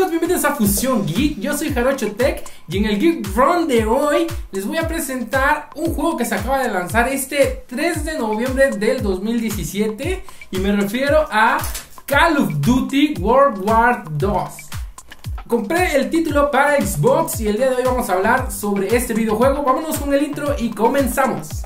amigos, bienvenidos a Fusión Geek. Yo soy Jarocho Tech y en el Geek Run de hoy les voy a presentar un juego que se acaba de lanzar este 3 de noviembre del 2017 y me refiero a Call of Duty World War II. Compré el título para Xbox y el día de hoy vamos a hablar sobre este videojuego. Vámonos con el intro y comenzamos.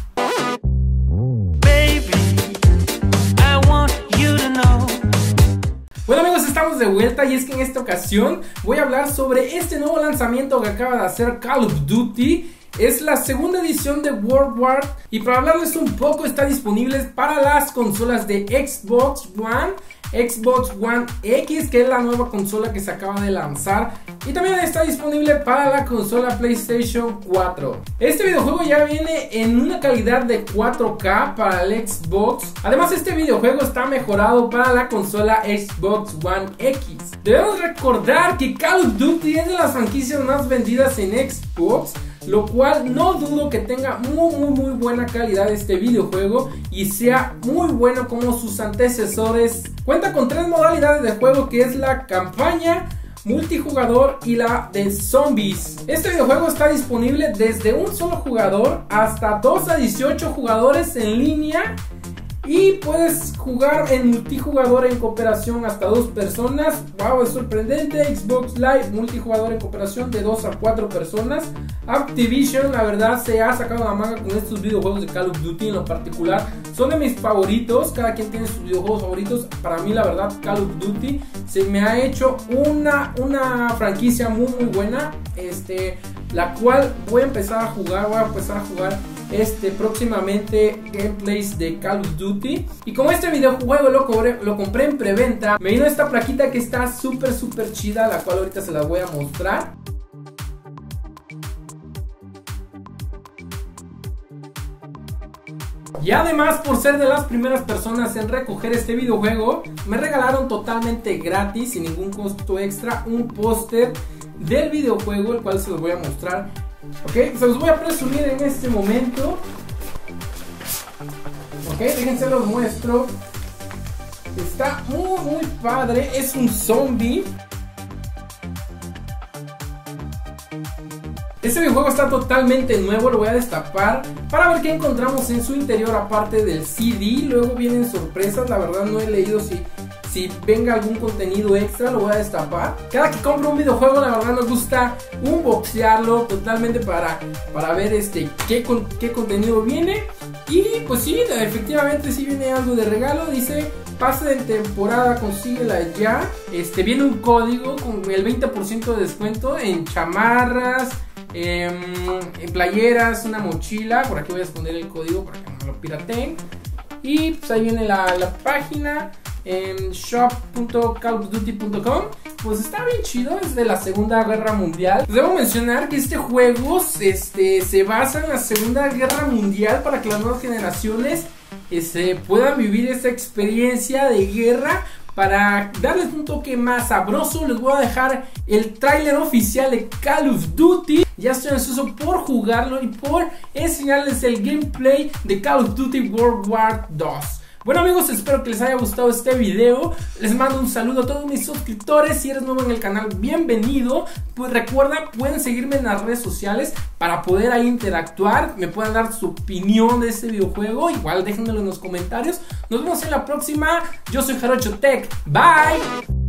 Bueno amigos, estamos de vuelta y es que en esta ocasión voy a hablar sobre este nuevo lanzamiento que acaba de hacer Call of Duty. Es la segunda edición de World War y para hablarles un poco está disponible para las consolas de Xbox One, Xbox One X, que es la nueva consola que se acaba de lanzar, y también está disponible para la consola PlayStation 4. Este videojuego ya viene en una calidad de 4K para el Xbox. Además, este videojuego está mejorado para la consola Xbox One X. Debemos recordar que Call of Duty es de las franquicias más vendidas en Xbox, lo cual no dudo que tenga muy buena calidad este videojuego y sea muy bueno como sus antecesores. Cuenta con 3 modalidades de juego, que es la campaña, multijugador y la de zombies. Este videojuego está disponible desde un solo jugador hasta 2 a 18 jugadores en línea. Y puedes jugar en multijugador en cooperación hasta 2 personas. Wow, es sorprendente. Xbox Live, multijugador en cooperación de 2 a 4 personas. Activision, la verdad, se ha sacado la manga con estos videojuegos de Call of Duty en lo particular. Son de mis favoritos. Cada quien tiene sus videojuegos favoritos. Para mí, la verdad, Call of Duty se me ha hecho una franquicia muy buena. La cual voy a empezar a jugar. Próximamente gameplays de Call of Duty. Y como este videojuego lo compré en preventa, me vino esta plaquita que está súper chida, la cual ahorita se las voy a mostrar. Y además, por ser de las primeras personas en recoger este videojuego, me regalaron totalmente gratis, sin ningún costo extra, un póster del videojuego, el cual se los voy a mostrar. Ok, se los voy a presumir en este momento. Ok, déjense los muestro. Está muy padre. Es un zombie. Este videojuego está totalmente nuevo. Lo voy a destapar para ver qué encontramos en su interior aparte del CD. Luego vienen sorpresas. La verdad no he leído si venga algún contenido extra. Lo voy a destapar. Cada que compro un videojuego, la verdad me gusta unboxearlo totalmente para ver qué contenido viene. Y pues sí, efectivamente sí viene algo de regalo. Dice: pase de temporada, consíguela ya. Viene un código con el 20% de descuento en chamarras, en playeras, una mochila. Por aquí voy a esconder el código para que no lo pirateen. Y pues ahí viene la página en shop.callofduty.com. Pues está bien chido, es de la Segunda Guerra Mundial. Pues debo mencionar que este juego se basa en la Segunda Guerra Mundial para que las nuevas generaciones puedan vivir esta experiencia de guerra. Para darles un toque más sabroso, les voy a dejar el tráiler oficial de Call of Duty. Ya estoy ansioso por jugarlo y por enseñarles el gameplay de Call of Duty World War II. Bueno amigos, espero que les haya gustado este video. Les mando un saludo a todos mis suscriptores. Si eres nuevo en el canal, bienvenido. Pues recuerda, pueden seguirme en las redes sociales para poder ahí interactuar. Me pueden dar su opinión de este videojuego. Igual déjenmelo en los comentarios. Nos vemos en la próxima. Yo soy Jarocho Tech. Bye.